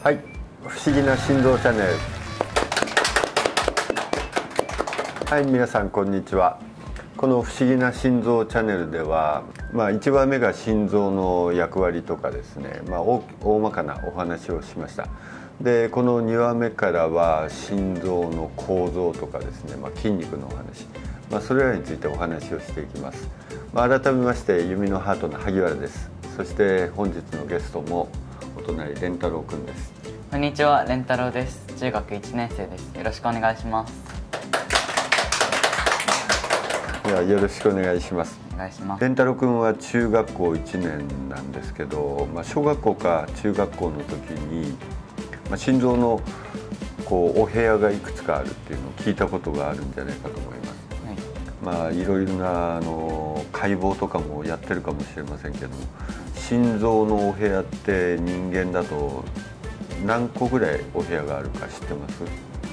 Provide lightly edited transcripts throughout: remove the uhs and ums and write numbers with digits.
はい、不思議な心臓チャンネル。はい、皆さんこんにちは。この不思議な心臓チャンネルでは、1話目が心臓の役割とかですね、大まかなお話をしました。で、この2話目からは心臓の構造とかですね、筋肉のお話、それらについてお話をしていきます。改めまして弓のハートの萩原です。そして本日のゲストもお隣蓮太郎くんです。 こんにちは、蓮太郎です。中学1年生です。よろしくお願いします。 ではよろしくお願いします。 お願いします。 蓮太郎くんは中学校1年なんですけど、小学校か中学校の時に、心臓のお部屋がいくつかあるっていうのを聞いたことがあるんじゃないかと思います。いろいろな解剖とかもやってるかもしれませんけども、心臓のお部屋って人間だと何個ぐらいお部屋があるか知ってます？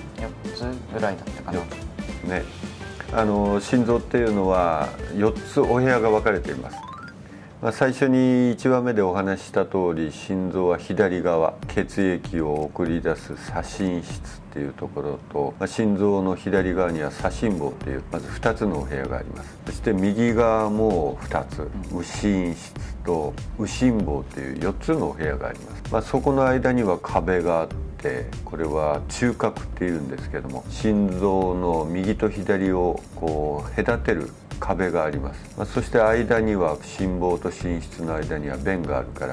4つぐらいだったかな。 ね、心臓っていうのは4つお部屋が分かれています。最初に1話目でお話しした通り、心臓は左側、血液を送り出す左心室っていうところと、心臓の左側には左心房っていうまず2つのお部屋があります。そして右側も2つ、右心室と右心房っていう4つのお部屋があります。そこの間には壁があって、これは中隔っていうんですけども、心臓の右と左を隔てる壁があります。そして間には心房と心室の間には弁があるから、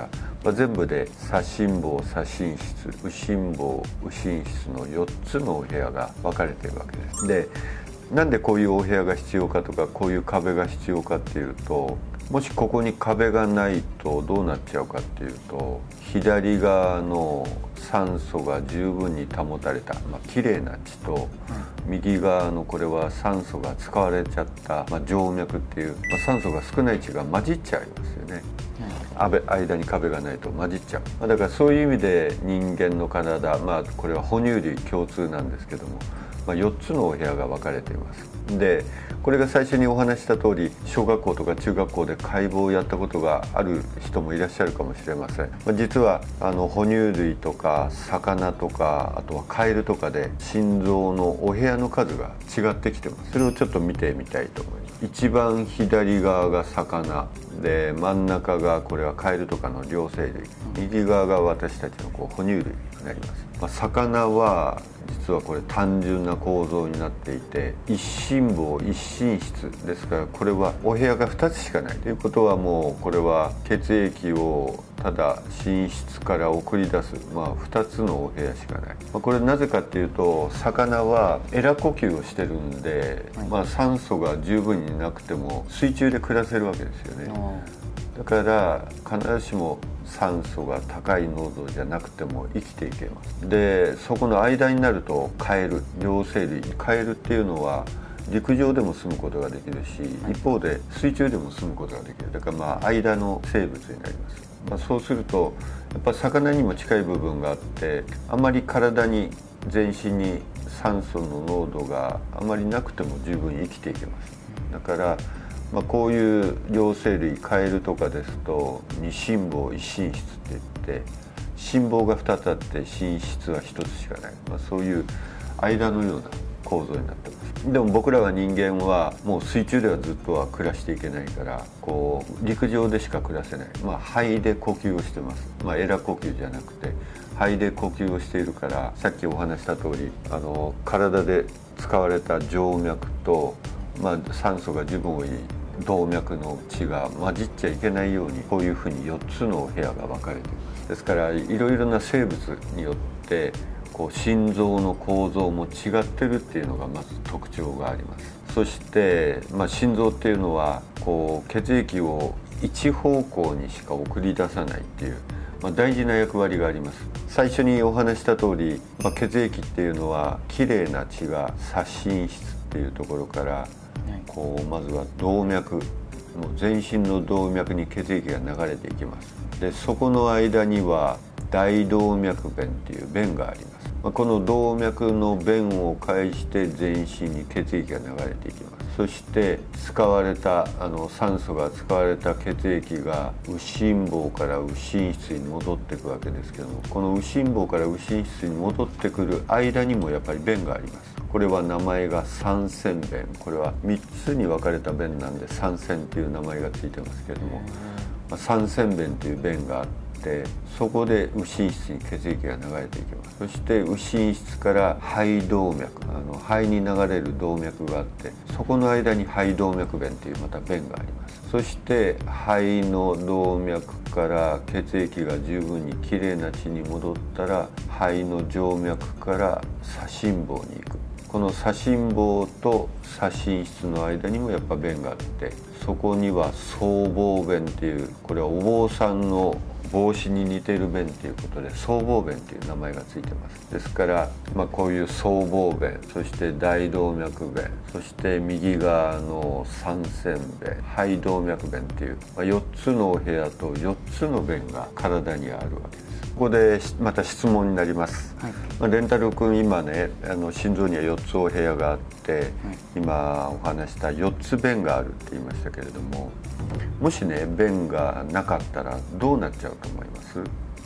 全部で左心房、左心室、右心房、右心室の4つのお部屋が分かれているわけです。で、なんでこういうお部屋が必要かとか、こういう壁が必要かっていうと、もしここに壁がないとどうなっちゃうかっていうと、左側の酸素が十分に保たれた、きれいな血と、右側のこれは酸素が使われちゃった、静脈っていう、酸素が少ない血が混じっちゃいますよね。間に壁がないと混じっちゃう。だからそういう意味で人間の体、これは哺乳類共通なんですけども、4つのお部屋が分かれています。で、これが最初にお話した通り、小学校とか中学校で解剖をやったことがある人もいらっしゃるかもしれません。実は哺乳類とか魚とか、あとはカエルとかで心臓のお部屋の数が違ってきてます。それをちょっと見てみたいと思います。一番左側が魚で、真ん中がこれはカエルとかの両生類、右側が私たちの哺乳類になります。魚は実はこれ単純な構造になっていて、一心房一心室ですから、これはお部屋が2つしかないということは、もうこれは血液をただ心室から送り出す、2つのお部屋しかない。これなぜかっていうと、魚はエラ呼吸をしてるんで、酸素が十分になくても水中で暮らせるわけですよね。だから必ずしも酸素が高い濃度じゃなくても生きていけます。で、そこの間になるとカエル、両生類、カエルっていうのは陸上でも住むことができるし、一方で水中でも住むことができる。だから間の生物になります。そうするとやっぱ魚にも近い部分があって、あまり体に全身に酸素の濃度があまりなくても十分生きていけます。だからこういう両生類、カエルとかですと二心房一心室って言って、心房が2つあって心室は1つしかない、そういう間のような構造になってます。でも僕らは人間はもう水中ではずっとは暮らしていけないから、陸上でしか暮らせない、肺で呼吸をしてます。エラ呼吸じゃなくて肺で呼吸をしているから、さっきお話した通り体で使われた静脈と、酸素が十分多い動脈の血が混じっちゃいけないように、こういうふうに4つのお部屋が分かれています。ですからいろいろな生物によって心臓の構造も違ってるっていうのがまず特徴があります。そして、心臓っていうのは血液を一方向にしか送り出さないっていう、大事な役割があります。最初にお話した通り、血液っていうのはきれいな血が左心室っていうところからまずは動脈、もう全身の動脈に血液が流れていきます。で、そこの間には大動脈弁っていう弁があります。 この動脈の弁を介して全身に血液が流れていきます。そして使われた酸素が使われた血液が右心房から右心室に戻っていくわけですけども、この右心房から右心室に戻ってくる間にもやっぱり弁があります。これは名前が三線弁。これは3つに分かれた弁なんで三線っていう名前がついてますけども、三線弁という弁があって、そこで右心室に血液が流れていきます。そして右心室から肺動脈、肺に流れる動脈があって、そこの間に肺動脈弁というまた弁があります。そして肺の動脈から血液が十分にきれいな血に戻ったら、肺の静脈から左心房に行く。この左心房と左心室の間にもやっぱ弁があって、そこには僧帽弁っていう、これはお坊さんの帽子に似ている弁ということで僧帽弁という名前がついてます。ですから、こういう僧帽弁、そして大動脈弁、そして右側の三線弁、肺動脈弁という、4つのお部屋と4つの弁が体にあるわけです。ここでまた質問になります。はい、レンタル君、今ね、心臓には4つお部屋があって、はい、今お話した4つ弁があるって言いましたけれども、もしね弁がなかったらどうなっちゃうと思います？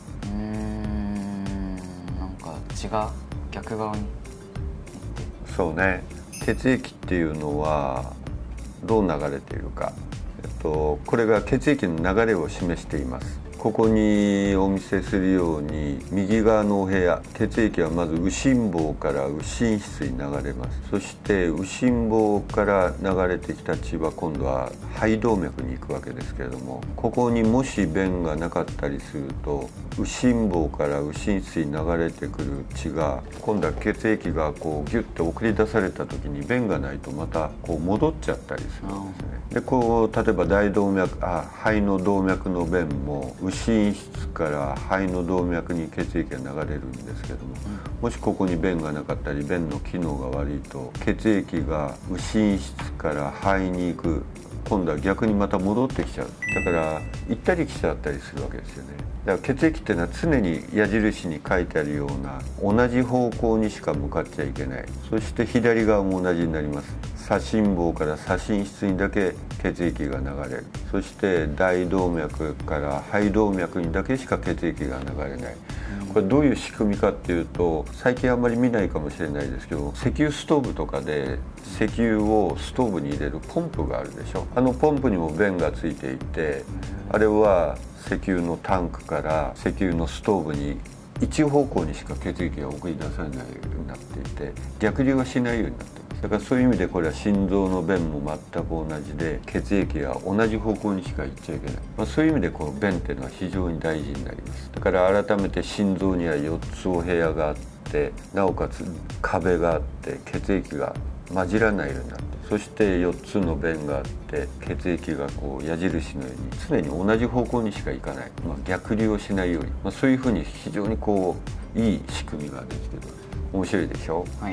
なんか血が逆側に。 そうね、血液っていうのはどう流れているか、これが血液の流れを示しています。ここにお見せするように、右側のお部屋、血液はまず右心房から右心室に流れます。そして右心房から流れてきた血は今度は肺動脈に行くわけですけれども、ここにもし弁がなかったりすると、右心房から右心室に流れてくる血が今度は血液がこうギュッと送り出された時に弁がないとまたこう戻っちゃったりするんですね。でこう例えば大動脈、肺の動脈の弁も右心室から肺の動脈に血液が流れるんですけども、もしここに弁がなかったり弁の機能が悪いと、血液が右心室から肺に行く、今度は逆にまた戻ってきちゃう。だから行ったり来ちゃったりするわけですよね。だから血液っていうのは常に矢印に書いてあるような同じ方向にしか向かっちゃいけない。そして左側も同じになります。左心房から左心室にだけ血液が流れる。そして大動脈から肺動脈にだけしか血液が流れない。これどういう仕組みかっていうと、最近あんまり見ないかもしれないですけど、石油ストーブとかで石油をストーブに入れるポンプがあるでしょ。ポンプにも弁がついていて、あれは石油のタンクから石油のストーブに一方向にしか血液が送り出されないようになっていて、逆流はしないようになっています。だからそういう意味でこれは心臓の弁も全く同じで、血液が同じ方向にしか行っちゃいけない、そういう意味でこの弁っていうのは非常に大事になります。だから改めて心臓には4つお部屋があって、なおかつ壁があって血液が混じらないようになって、そして4つの弁があって血液がこう矢印のように常に同じ方向にしか行かない、逆流をしないように、そういうふうに非常にこういい仕組みができている。面白いでしょ。はい、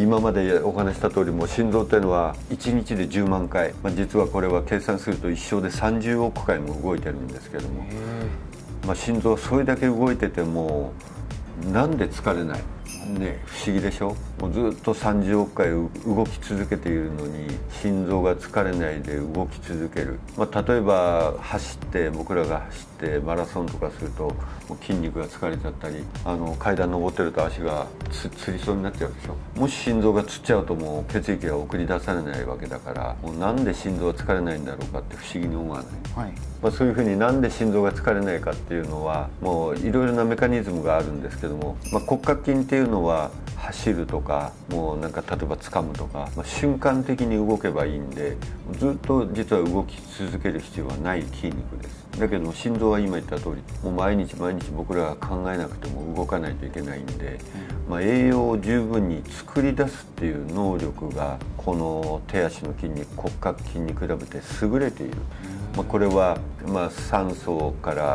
今までお話した通り、もう心臓っていうのは1日で10万回、実はこれは計算すると一生で30億回も動いてるんですけども、心臓それだけ動いててもなんで疲れないね、不思議でしょ。もうずっと30億回動き続けているのに心臓が疲れないで動き続ける。例えば僕らが走ってマラソンとかするともう筋肉が疲れちゃったり、階段登ってると足がつりそうになっちゃうでしょ。もし心臓がつっちゃうともう血液が送り出されないわけだから、もうなんで心臓は疲れないんだろうかって不思議に思わない。はい、そういうふうになんで心臓が疲れないかっていうのはもういろいろなメカニズムがあるんですけども、骨格筋っていうのは走るとかもうなんか例えば掴むとか、瞬間的に動けばいいんで、ずっと実は動き続ける必要はない筋肉です。だけど心臓は今言った通りもう毎日毎日僕らが考えなくても動かないといけないんで、栄養を十分に作り出すっていう能力がこの手足の筋肉、骨格筋に比べて優れている。これは酸素から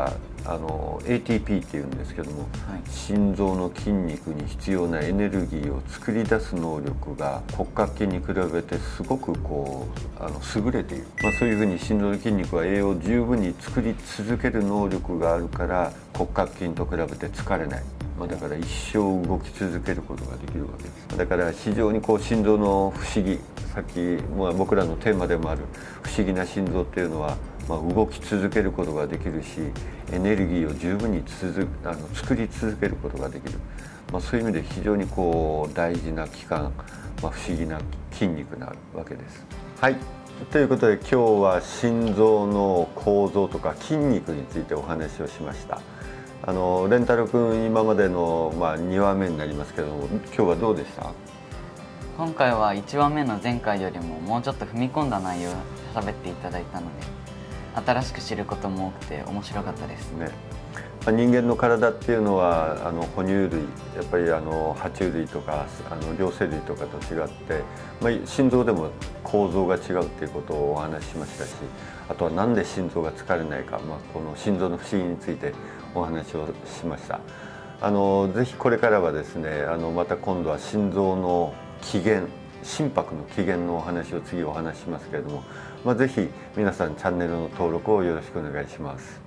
ATP っていうんですけども、 はい、 心臓の筋肉に必要なエネルギーを作り出す能力が骨格筋に比べてすごく優れている、そういうふうに心臓の筋肉は栄養を十分に作り続ける能力があるから骨格筋と比べて疲れない、だから一生動き続けることができるわけです。だから非常に心臓の不思議、さっき、僕らのテーマでもある不思議な心臓っていうのは、動き続けることができるし、エネルギーを十分に作り続けることができる、そういう意味で非常に大事な器官、不思議な筋肉なわけです。はい、ということで今日は心臓の構造とか筋肉についてお話をしました。レンタル君、今までの、2話目になりますけども、今日はどうでした？ 今回は1話目の前回よりももうちょっと踏み込んだ内容を喋っていただいたので、新しく知ることも多くて面白かったですね。 人間の体っていうのは哺乳類、やっぱり爬虫類とか両生類とかと違って、心臓でも構造が違うっていうことをお話ししましたし、あとはなんで心臓が疲れないか、この心臓の不思議についてお話をしました。ぜひこれからはですね、また今度は心臓の起源、心拍の起源のお話を次お話ししますけれども、ぜひ皆さんチャンネルの登録をよろしくお願いします。